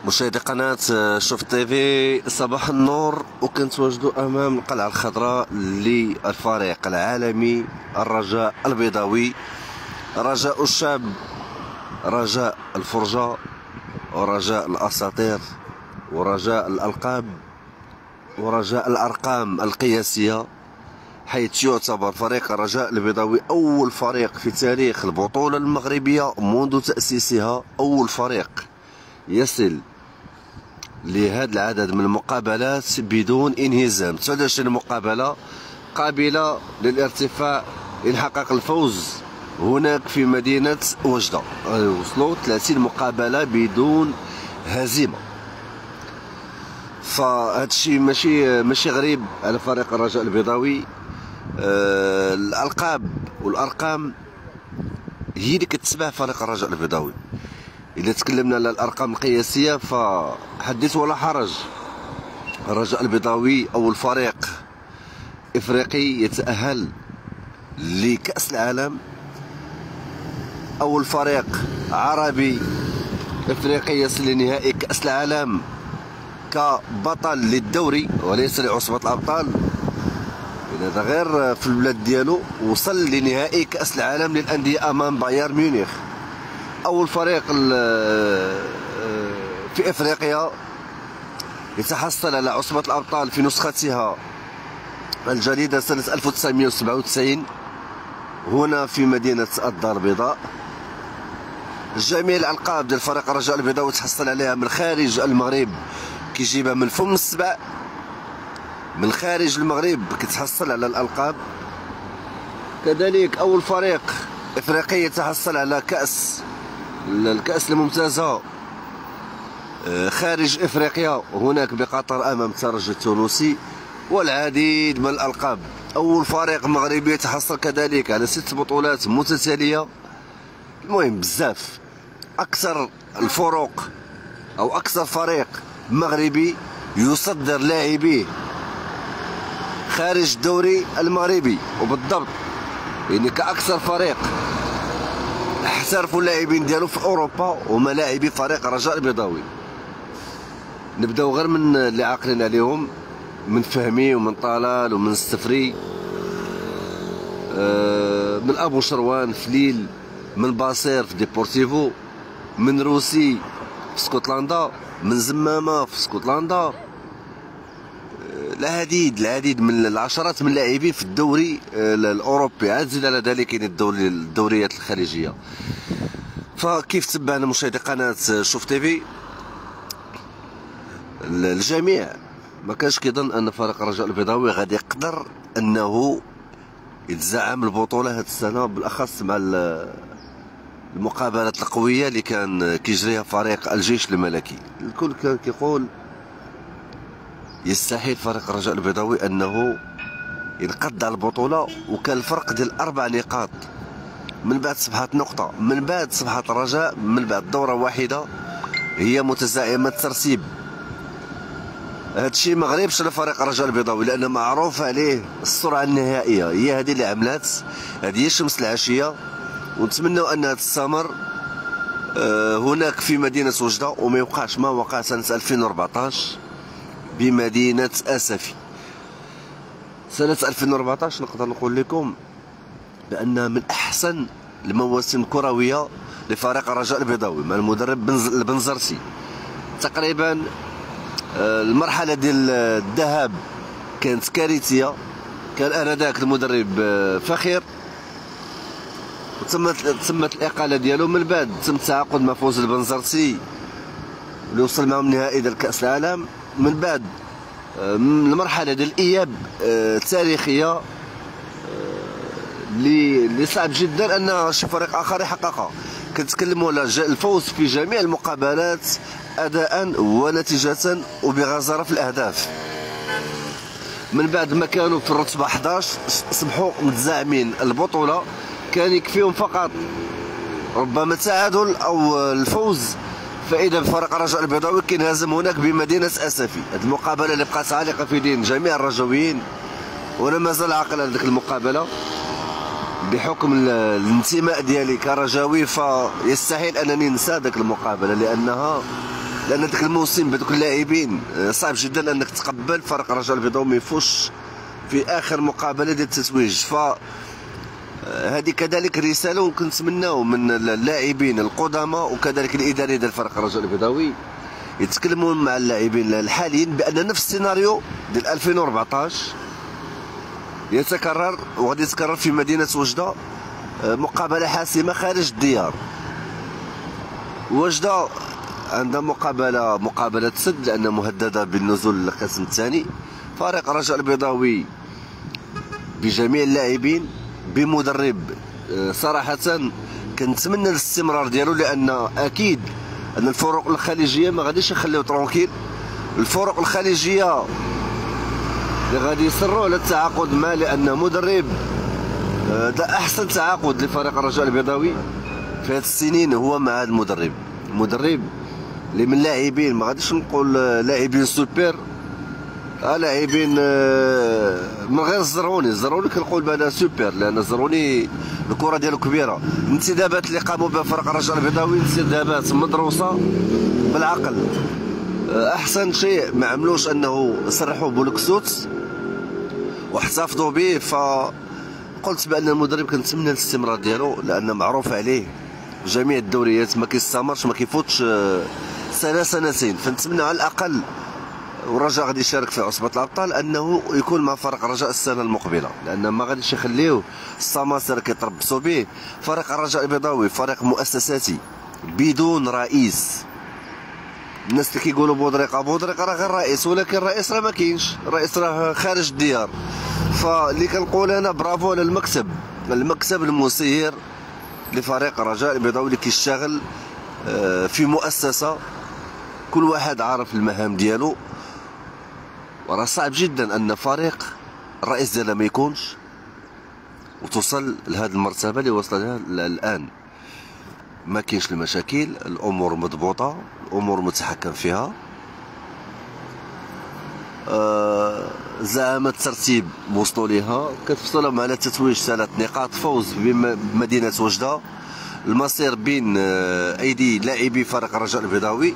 مشاهدي قناة شوف تيفي، صباح النور. وكنتواجدوا امام القلعة الخضراء للفريق العالمي الرجاء البيضاوي، رجاء الشاب، رجاء الفرجة، ورجاء الاساطير، ورجاء الالقاب، ورجاء الارقام القياسية، حيث يعتبر فريق الرجاء البيضاوي أول فريق في تاريخ البطولة المغربية منذ تأسيسها، أول فريق يصل لهذا العدد من المقابلات بدون انهزام. 29 مقابلة قابلة للارتفاع إن حقق الفوز هناك في مدينة وجدة، وصلوا 30 مقابلة بدون هزيمة. فهذا الشيء ماشي غريب على فريق الرجاء البيضاوي. الألقاب والأرقام هي اللي كتسبح فريق الرجاء البيضاوي. إذا تكلمنا على الأرقام القياسية فحدث ولا حرج، الرجاء البيضاوي أول فريق إفريقي يتأهل لكأس العالم، أول فريق عربي إفريقي يصل لنهائي كأس العالم كبطل للدوري وليس لعصبة الأبطال. هذا غير في البلاد ديالو، وصل لنهائي كأس العالم للأندية أمام بايرن ميونخ. أول فريق في إفريقيا يتحصل على عصبة الأبطال في نسختها الجديدة سنة 1997 هنا في مدينة الدار البيضاء. جميع الألقاب ديال فريق الرجاء البيضاوي تحصل عليها من خارج المغرب، كيجيبها من فم السبع. من خارج المغرب كتحصل على الألقاب. كذلك أول فريق إفريقي يتحصل على الكأس الممتازة خارج إفريقيا هناك بقطر أمام الترجي التونسي، والعديد من الألقاب. أول فريق مغربي يتحصل كذلك على 6 بطولات متتالية. المهم بزاف. أكثر الفرق أو أكثر فريق مغربي يصدر لاعبيه خارج الدوري المغربي، وبالضبط يعني كأكثر فريق احترفوا اللاعبين ديالو في اوروبا هما لاعبي فريق الرجاء البيضاوي. نبداو غير من اللي عاقلين عليهم، من فهمي ومن طلال ومن السفري، من ابو شروان في ليل، من باصير في ديبورتيفو، من روسي في اسكتلندا، من زمامه في اسكتلندا. العديد من العشرات من اللاعبين في الدوري الاوروبي. عاد زيد على ذلك كاين الدوريات الخارجيه. فكيف تبعنا مشاهدي قناه شوف تيفي، الجميع ما كانش كيظن ان فريق الرجاء البيضاوي غادي يقدر انه يتزعم البطوله هذه السنه، بالاخص مع المقابلات القويه اللي كان كيجريها فريق الجيش الملكي. الكل كان كيقول يستحيل فريق الرجاء البيضاوي انه ينقض على البطوله، وكان الفرق ديال 4 نقاط من بعد صبحات نقطه، من بعد صبحات الرجاء، من بعد دوره واحده هي متزاحمه الترتيب. هذا الشيء ما غريبش على فريق الرجاء البيضاوي، لان معروف عليه السرعه النهائيه، هي هذه اللي عملات، هذه هي شمس العشيه. ونتمنوا انها تستمر هناك في مدينه وجده، وما يوقعش ما وقع سنه 2014 بمدينة أسفي. سنة 2014 نقدر نقول لكم بأنها من أحسن المواسم الكروية لفريق الرجاء البيضاوي مع المدرب البنزرتي. تقريبا المرحلة ديال الذهاب كانت كارثية، كان آنذاك المدرب فخير، وتمت الإقالة ديالو. من بعد تم التعاقد مع فوز البنزرتي اللي وصل معهم نهائي ديال كأس العالم. من بعد المرحله ديال الاياب التاريخيه اللي صعب جدا ان شي فريق اخر يحققها. كنتكلموا على الفوز في جميع المقابلات اداء ونتيجه وبغزاره في الاهداف. من بعد ما كانوا في الرتبه 11 اصبحوا متزاعمين البطوله، كان يكفيهم فقط ربما التعادل او الفوز، فإذا فريق الرجاء البيضاوي كينهزم هناك بمدينة أسفي. هذه المقابلة اللي بقات عالقة في ذهن جميع الرجاويين، وأنا مازال عاقل على ديك المقابلة بحكم الانتماء ديالي كرجاوي، فيستحيل أنني ننسى ديك المقابلة، لأنها لان ذاك الموسم بهذوك اللاعبين صعب جدا انك تقبل فريق الرجاء البيضاوي ما يفوزش في اخر مقابله ديال التتويج. ف هذه كذلك رساله وكنتمناو من اللاعبين القدماء وكذلك الاداري ديال فريق الرجاء البيضاوي يتكلموا مع اللاعبين الحاليين بان نفس السيناريو ديال 2014 يتكرر، وغادي يتكرر في مدينه وجده، مقابله حاسمه خارج الديار. وجده عندها مقابله سد لان مهدده بالنزول للقسم الثاني. فريق الرجاء البيضاوي بجميع اللاعبين بمدرب صراحه كنتمنى الاستمرار ديالو، لان اكيد ان الفرق الخليجيه ما غاديش يخليو ترونكيل. الفرق الخليجيه اللي غادي يصروا على التعاقد معاه لان مدرب ده احسن تعاقد لفريق الرجاء البيضاوي في هذه السنين هو مع هذا المدرب. مدرب اللي من لاعبين ما غاديش نقول لاعبين سوبر، لاعبين من غير الزروني كنقول بان سوبر، لان الزروني الكره ديالو كبيره. الانتدابات اللي قاموا بها فريق الرجاء البيضاوي انتدابات مدروسه بالعقل. احسن شيء ما عملوش انه سرحوا بولكسوت واحتفظوا به. فقلت بان المدرب كنتمنى الاستمرار ديالو لان معروف عليه جميع الدوريات ما كيستمرش، ما كيفوتش سنه سنتين. فنتمنى على الاقل، والرجاء غادي يشارك في عصبه الابطال، انه يكون مع فريق الرجاء السنه المقبله، لان ما غاديش يخليوه السماسره كيتربصوا به. فريق الرجاء البيضاوي فريق مؤسساتي بدون رئيس. الناس اللي كيقولوا بودريقه راه غير رئيس، ولكن الرئيس راه ما كاينش، الرئيس راه خارج الديار. فاللي كنقول انا برافو على المكتب المسير لفريق الرجاء البيضاوي اللي كيشتغل في مؤسسه كل واحد عارف المهام ديالو. وراه صعب جدا ان فريق الرئيس ديالها ما يكونش وتوصل لهذه المرتبه اللي وصل لها الان. ما كاينش المشاكل، الامور مضبوطه، الامور متحكم فيها. زعامة الترتيب وصلوا ليها، كتفصلهم على تتويج 3 نقاط، فوز بمدينه وجده، المصير بين ايدي لاعبي فريق الرجاء البيضاوي.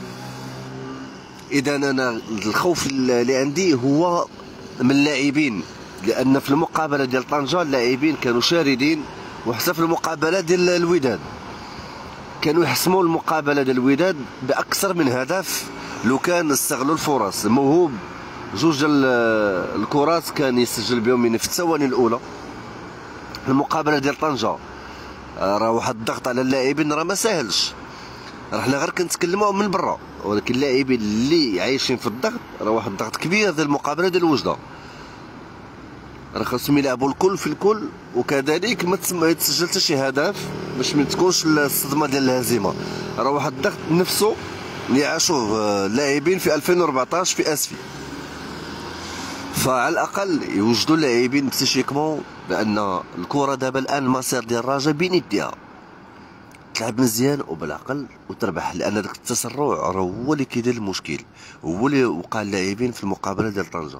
اذا انا الخوف اللي عندي هو من اللاعبين، لان في المقابله ديال طنجه اللاعبين كانوا شاردين، وحتى في المقابله ديال الوداد كانوا يحسموا المقابله ديال الوداد باكثر من هدف لو كان استغلوا الفرص. موهوب 2 ديال الكرات كان يسجل بهم من في الثواني الاولى. المقابله ديال طنجه راه واحد الضغط على اللاعبين راه ما ساهلش، راه حنا غير كنتكلموا من برا، ولكن اللاعبين اللي عايشين في الضغط راه واحد الضغط كبير ديال المقابله ديال وجده. راه خاصهم يلعبوا الكل في الكل، وكذلك ما يتسجل حتى شي هدف باش ما تكونش الصدمه ديال الهزيمه. راه واحد الضغط نفسه اللي عاشوه اللاعبين في 2014 في اسفي. فعلى الاقل يوجدوا اللاعبين بسيشيكمون، لان الكره دابا الان المسير ديال الرجاء بين يديها، تلعب مزيان وبالعقل وتربح، لان داك التسرع راه هو اللي كيدير المشكل، هو اللي وقع اللاعبين في المقابله ديال طنجه.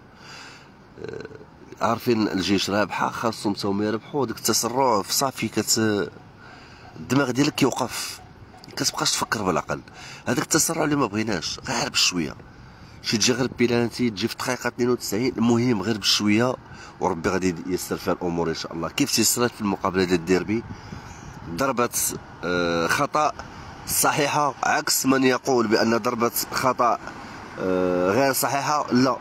عارفين الجيش رابحه، خاصهم تاهم يربحوا. داك التسرع في صافي الدماغ ديالك كيوقف، كتبقاش تفكر بالعقل. هذاك التسرع اللي ما بغيناش، غير بشويه، شي تجي غير بيلانتي تجي في الدقيقه 92، المهم غير بشويه وربي غادي ييسر فيها الامور ان شاء الله. كيف تيسرات في المقابله ديال الديربي، ضربه خطا صحيحه، عكس من يقول بان ضربه خطا غير صحيحه. لا،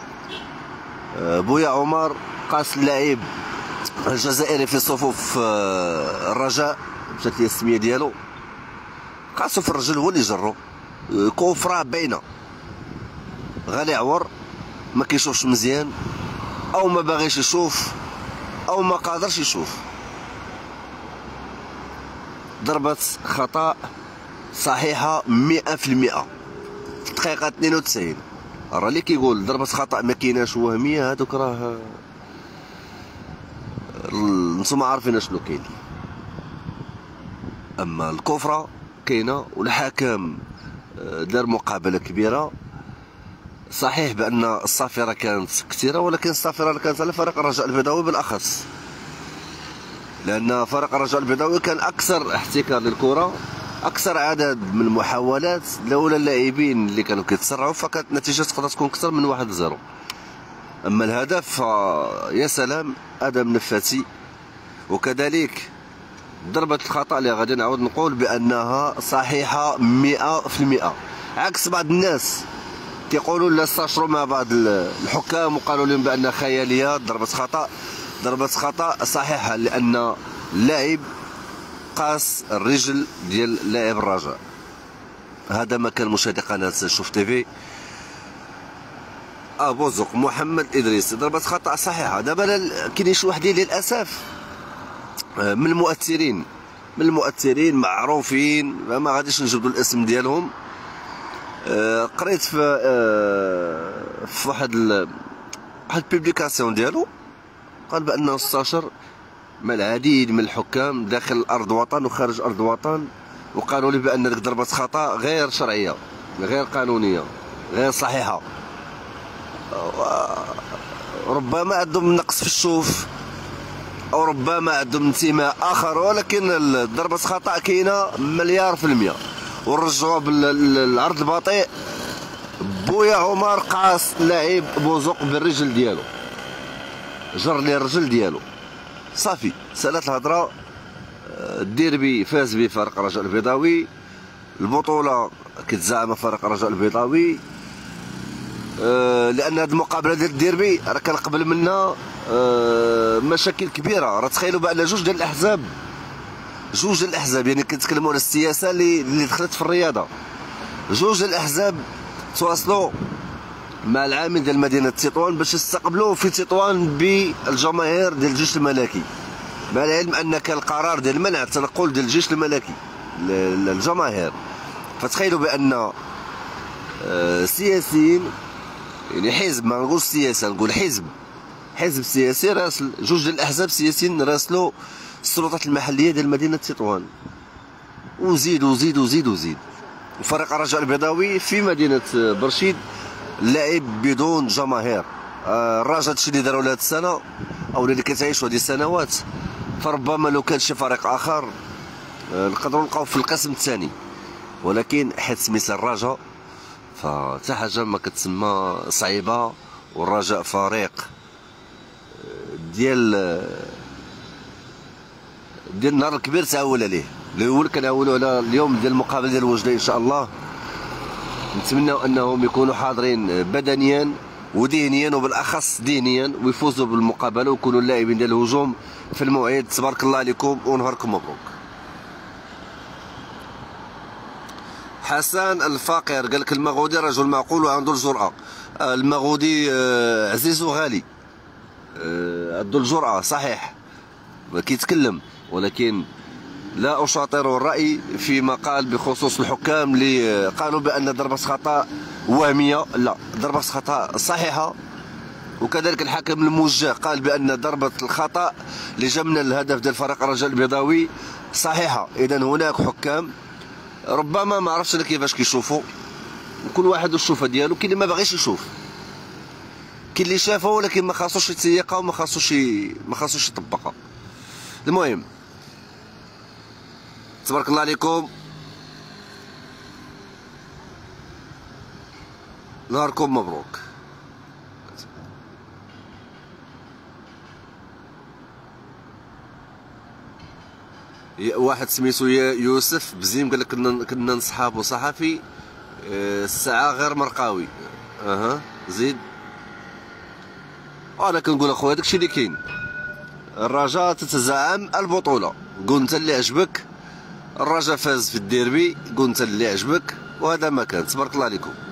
بويا عمر قاس اللاعب الجزائري في صفوف الرجاء مشات لي السميه ديالو، قاسو في الرجل، هو اللي جرو كوفره باينه. غالي عور ما كيشوفش مزيان، او ما باغيش يشوف، او ما قادرش يشوف. ضربة خطأ صحيحة 100% في الدقيقة 92. راه اللي كيقول ضربة خطأ ما كايناش وهمية، هادوك راه نتوما عارفين شنو كاين. اما الكفرة كاينة، والحكم دار مقابلة كبيرة. صحيح بان الصافرة كانت كثيرة، ولكن الصافرة كانت على فريق الرجاء البيضاوي بالاخص، لان فريق الرجاء البيضاوي كان اكثر احتكار للكرة اكثر عدد من المحاولات لولا اللاعبين اللي كانوا كيتسرعوا فكانت النتيجه تقدر تكون اكثر من 1-0. اما الهدف يا سلام ادم نفاتي. وكذلك ضربة الخطأ اللي غادي نعاود نقول بأنها صحيحة 100%، عكس بعض الناس كيقولوا لا استشروا مع بعض الحكام وقالوا لهم بأنها خيالية. ضربة خطأ صحيحة لأن اللاعب قاس الرجل ديال لاعب الرجاء. هذا ما كان مشاهدي قناة شوف تيفي. بوزوق محمد إدريس ضربة خطأ صحيحة. دابا كاينين شي وحدين للأسف من المؤثرين معروفين، ما غاديش نجبدوا الاسم ديالهم. قريت في واحد البيبليكاسيون ديالو قال بانه استشر مع العديد من الحكام داخل ارض وطن وخارج ارض وطن، وقالوا لي بان ديك ضربه خطا غير شرعيه، غير قانونيه، غير صحيحه. ربما عندهم نقص في الشوف او ربما عندهم انتماء اخر، ولكن ضربه خطا كاينه 100%. ونرجعوا بالعرض البطيء. بويا عمر قاس لاعب بوزوق بالرجل ديالو، جر لي الرجل ديالو صافي سالات الهضره. الديربي فاز به فريق الرجاء البيضاوي، البطوله كتزعم فريق الرجاء البيضاوي، لان هذه المقابله ديال الديربي راه كان قبل منا مشاكل كبيره. راه تخيلوا بان جوج ديال الاحزاب يعني كنتكلموا على السياسه اللي دخلت في الرياضه. جوج ديال الاحزاب تواصلوا مع العامل ديال مدينه تطوان باش يستقبلوا في تطوان بالجماهير ديال الجيش الملكي، مع العلم ان كان القرار ديال منع التنقل ديال الجيش الملكي للجماهير. فتخيلوا بان سياسيين، يعني حزب، ما نقولش سياسه نقول حزب سياسي راسل، جوج ديال الاحزاب السياسيين راسلوا السلطات المحليه ديال مدينه تطوان، وزيد. وفريق الرجاء البيضاوي في مدينه برشيد لعب بدون جماهير. الرجاء هادشي اللي داروا لهاد السنه او اللي كتعيشوا هذه السنوات، فربما لو كان شي فريق اخر نقدروا نلقاو في القسم الثاني، ولكن حيت سميتها الرجاء فتا حاجه ما كتسمى صعيبه. والرجاء فريق ديال النهار الكبير تعول عليه. الاول كنعولوا على اليوم ديال المقابله ديال وجده ان شاء الله. نتمنوا انهم يكونوا حاضرين بدنيا وذهنيا، وبالاخص ذهنيا، ويفوزوا بالمقابله ويكونوا اللاعبين ديال الهجوم في الموعد. تبارك الله عليكم ونهاركم مبروك. حسن الفقير قال لك المغودي رجل معقول وعنده الجرأة. المغودي عزيز وغالي، عنده الجرأة صحيح كيتكلم، ولكن لا أشاطر الرأي فيما قال بخصوص الحكام اللي قالوا بأن ضربة خطأ وهمية. لا، ضربة خطأ صحيحة. وكذلك الحكم الموجه قال بأن ضربة الخطأ اللي جا من الهدف ديال فريق الرجاء البيضاوي صحيحة. إذا هناك حكام ربما ما عرفتش انا كيفاش كيشوفوا، كل واحد والشوفه ديالو. كاين اللي ما باغيش يشوف، كاين اللي شافه ولكن ما خاصوش يتسيقها وما خاصوش يطبقها. المهم تبارك الله عليكم، نهاركم مبروك. واحد سميتو يوسف بزيم قال لك كنا نصحابو صحفي الساعه غير مرقاوي. زيد. انا كنقول اخويا داكشي اللي كاين. الرجاء تتزعم البطوله، قول انت اللي عجبك. الرجاء فاز في الديربي، قول انت اللي عجبك، وهذا ما كان. تبارك الله عليكم.